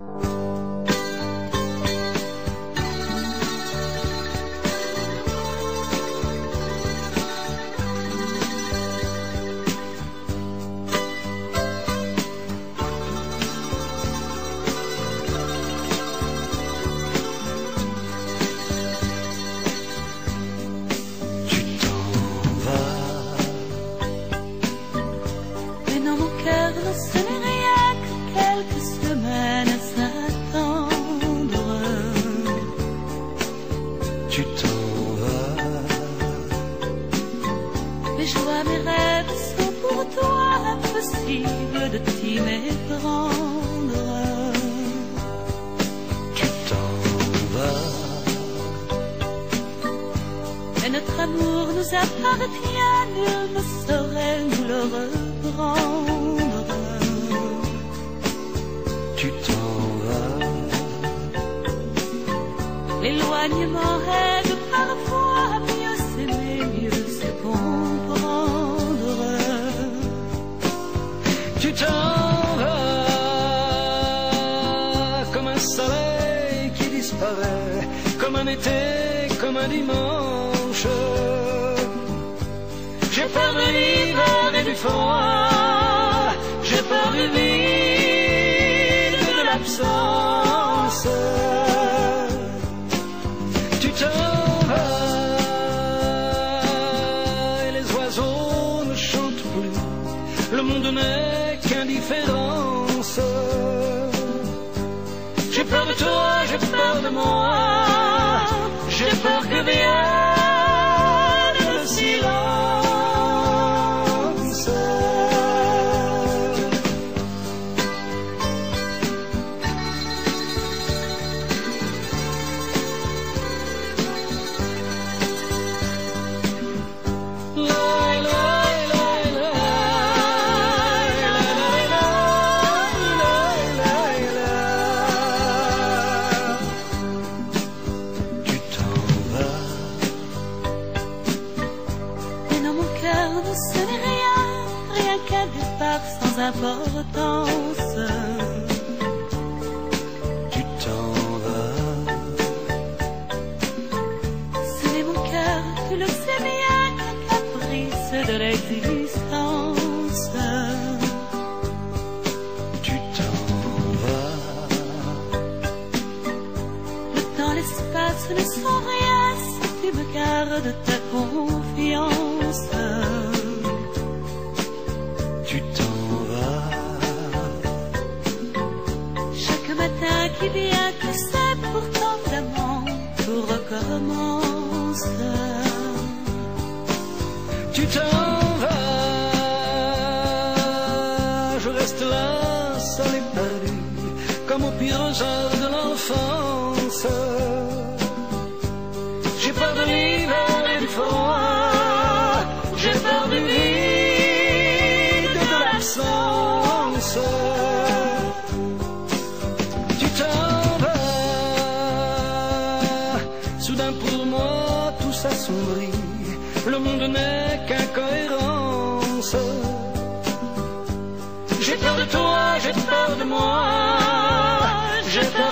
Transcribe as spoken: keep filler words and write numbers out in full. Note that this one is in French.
Ce n'est rien que quelques semaines à s'attendre. Tu t'en vas. Mes joies, mes rêves sont pour toi impossible de t'y méprendre. Tu t'en vas. Et notre amour nous appartient, nul ne saurait nous le reprendre. Tu t'en vas. L'éloignement aide parfois à mieux s'aimer, mieux se comprendre. Tu t'en vas comme un soleil qui disparaît, comme un été, comme un dimanche. J'ai peur de l'hiver et du froid, j'ai peur du vide, de l'absence. Tu t'en vas et les oiseaux ne chantent plus, le monde n'est qu'indifférence. J'ai peur de toi, j'ai peur de moi, j'ai peur que vienne le silence. Ce n'est rien, rien qu'un départ sans importance. Tu t'en vas. Ce n'est mon cœur, tu le sais bien, qu'un caprice de l'existence. Tu t'en vas. Le temps, l'espace ne sont rien si tu me gardes ta confiance. Tu t'en vas. Chaque matin qui vient, tu sais, pourtant vraiment tout recommence. Tu t'en vas. Je reste là, seul et perdu, comme au pire heure de l'enfance. J'ai peur de l'hiver et du froid, j'ai peur du vide, de l'absence. Tu t'en vas. Soudain pour moi tout s'assombrit, le monde n'est qu'incohérence. J'ai peur de toi, j'ai peur de moi, j'ai peur